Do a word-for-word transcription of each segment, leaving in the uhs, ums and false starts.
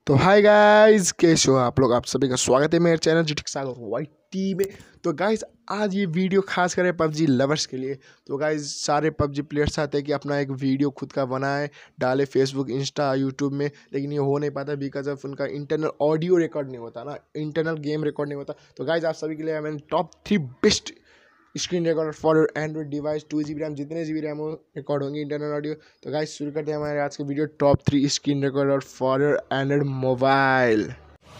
तो hi guys, कैसे हो आप लोग। आप सभी का स्वागत है मेरे चैनल जिटिक सागर वाइट टी में। तो गाइस आज ये वीडियो खास कर पबजी लवर्स के लिए। तो गाइस सारे पबजी प्लेयर्स चाहते हैं कि अपना एक वीडियो खुद का बनाए, डाले फेसबुक, इंस्टा, यूट्यूब में, लेकिन ये हो नहीं पाता बिकॉज ऑफ उनका इंटरनल ऑडियो रिकॉर्ड नहीं होता ना, इंटरनल गेम रिकॉर्ड नहीं होता। तो गाइस आप सभी के लिए मैंने top three best screen recorder for Android device, two G B RAM, जितने जी बी रैम हो रिकॉर्ड होंगे इंटरनल ऑडियो। तो गाइस शुरू करते हैं हमारे आज के video top three screen recorder for Android mobile.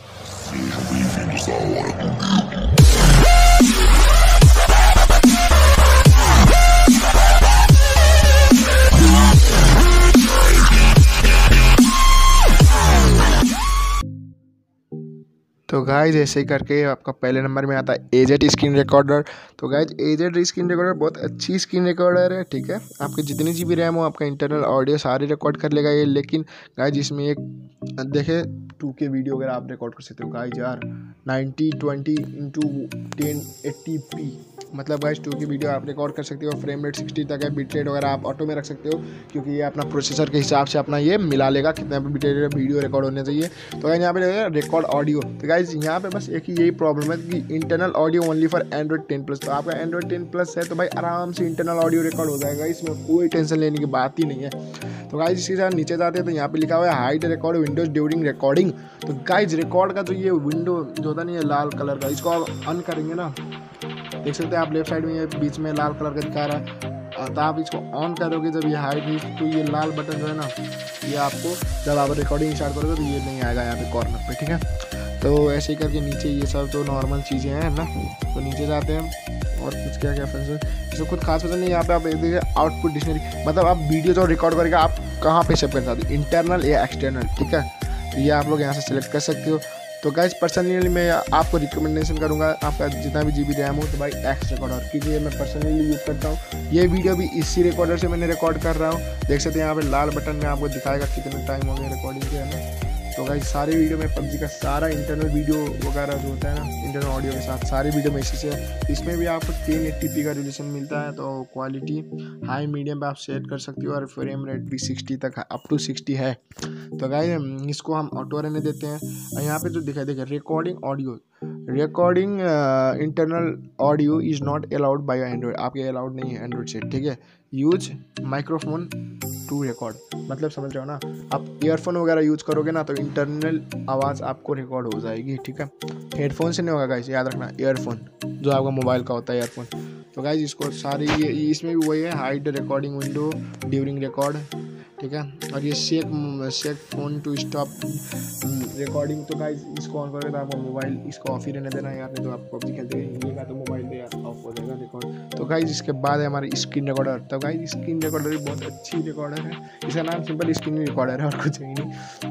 तो गाइज ऐसे ही करके आपका पहले नंबर में आता है एजेड स्क्रीन रिकॉर्डर। तो गाइज एजेड स्क्रीन रिकॉर्डर बहुत अच्छी स्क्रीन रिकॉर्डर है, ठीक है। आपके जितनी जी बी रैम हो, आपका इंटरनल ऑडियो सारे रिकॉर्ड कर लेगा ये। लेकिन गाइज इसमें एक देखे टू के वीडियो वगैरह आप रिकॉर्ड कर सकते हो गाइज यार, ninety twenty into ten eighty p, मतलब गाइज टू की वीडियो आप रिकॉर्ड कर सकते हो। फ्रेम रेट सिक्सटी तक है, बिट रेट वगैरह आप ऑटो में रख सकते हो, क्योंकि ये अपना प्रोसेसर के हिसाब से अपना ये मिला लेगा कितना बिट रेट वीडियो रिकॉर्ड होने चाहिए। तो गाइज यहाँ पे रिकॉर्ड ऑडियो। तो गाइज यहाँ पे बस एक ही यही प्रॉब्लम है कि internal audio only for Android ten plus. तो आपका एंड्रॉइड टेन प्लस है तो भाई आराम से इंटरनल ऑडियो रिकॉर्ड हो जाएगा, इसमें कोई टेंशन लेने की बात ही नहीं है। तो गाइज इसके साथ नीचे जाते हैं तो यहाँ पे लिखा हुआ है hide record windows during recording. तो गाइज रिकॉर्ड का जो ये विंडो जो होता नहीं है लाल कलर का, इसको आप ऑन करेंगे ना, देख सकते हैं आप लेफ्ट साइड में ये बीच में लाल कलर का दिखा रहा है। तो आप इसको ऑन करोगे जब ये हाइड, तो ये लाल बटन जो है ना, ये आपको जब आप रिकॉर्डिंग स्टार्ट करोगे तो ये नहीं आएगा यहाँ पे कॉर्नर पे, ठीक है। तो ऐसे ही करके नीचे ये सब तो नॉर्मल चीज़ें हैं ना, तो नीचे जाते हैं और कुछ क्या क्या फंक्शन इसको खुद खास पसंद नहीं। यहाँ पे आप देखिए आउटपुट डिक्शनरी, मतलब आप वीडियो जो रिकॉर्ड करेंगे आप कहाँ पे सेव कर सकते हो, इंटरनल या एक्सटर्नल, ठीक है। तो ये आप लोग यहाँ से सिलेक्ट कर सकते हो। तो गाइज पर्सनली मैं आपको रिकमेंडेशन करूंगा, आपका जितना भी जी बी रैम हो तो भाई एक्स रिकॉर्डर, क्योंकि ये मैं पर्सनली यूज़ करता हूँ। ये वीडियो भी इसी रिकॉर्डर से मैंने रिकॉर्ड कर रहा हूँ, देख सकते हैं यहाँ पे लाल बटन में आपको दिखाएगा कितना टाइम हो गया रिकॉर्डिंग के, है ना। तो गाइज सारे वीडियो में पबजी का सारा इंटरनल वीडियो वगैरह जो होता है ना, इंटरनल ऑडियो के साथ सारे वीडियो में इसी से है। इसमें भी आपको टेन एट्टी पी का रिजोल्यूशन मिलता है, तो क्वालिटी हाई मीडियम पे आप सेट कर सकते हो, और फ्रेम रेट भी सिक्सटी तक अप टू सिक्सटी है। तो गाइज इसको हम ऑटो रहने देते हैं। और यहाँ पे जो दिखाई देगा recording audio, recording internal audio is not allowed by Android, आपके अलाउड नहीं है एंड्रॉइड से, ठीक है। यूज माइक्रोफोन टू रिकॉर्ड, मतलब समझ रहे हो ना, आप ईयरफोन वगैरह यूज करोगे ना तो इंटरनल आवाज़ आपको रिकॉर्ड हो जाएगी, ठीक है। हेडफोन से नहीं होगा गाइस, याद रखना, ईयरफोन जो आपका मोबाइल का होता है ईयरफोन। तो गाइस इसको सारी ये इसमें भी वही है, hide recording window during record, ठीक है। और ये shake shake phone to stop recording. तो गाइस इसको ऑन करोगे तो आपका मोबाइल इसको ऑफ ही रहने देना यार, नहीं तो आप पबजी खेलते रहेंगे तो मोबाइल पे यार ऑफ हो जाएगा रिकॉर्ड। तो गाइस इसके बाद है हमारी स्क्रीन रिकॉर्डर। तो गाइस स्क्रीन रिकॉर्डर भी बहुत अच्छी रिकॉर्डर है, इसका नाम सिंपल स्क्रीन रिकॉर्डर है और कुछ ही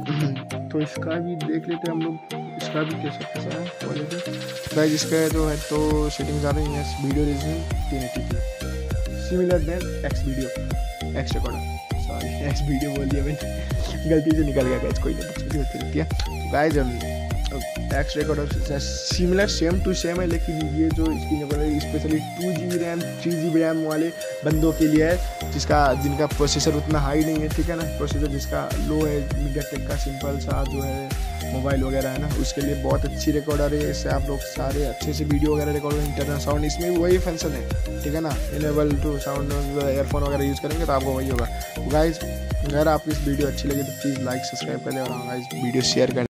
नहीं। तो इसका भी देख लेते हैं हम लोग, इसका भी कैसा कैसा है क्वालिटी। गाइस इसका जो है तो सेटिंग ज़्यादा ही है, video resolution ten eighty P similar then X video X recorder, sorry X video बोल दिया मैंने, गलती से निकल गया गाइस, कोई नहीं होती है। तो guys X recorder similar same to same है, लेकिन ये जो screen recorder specially two G B RAM three G B RAM वाले बंदों के लिए है, जिसका जिनका प्रोसेसर उतना हाई नहीं है, ठीक है ना। प्रोसेसर जिसका लो है, मीडियाटेक का सिंपल सा जो है मोबाइल वगैरह है ना, उसके लिए बहुत अच्छी रिकॉर्डर है। इससे आप लोग सारे अच्छे से वीडियो वगैरह रिकॉर्ड, इंटरनल साउंड इसमें भी वही फंक्शन है, ठीक है ना। इनेबल टू साउंड, एयरफोन वगैरह यूज़ करेंगे तो आपको वही होगा। तो गाइज अगर आपको इस वीडियो अच्छी लगी तो प्लीज़ लाइक सब्सक्राइब कर दें, और गाइज वीडियो शेयर करें।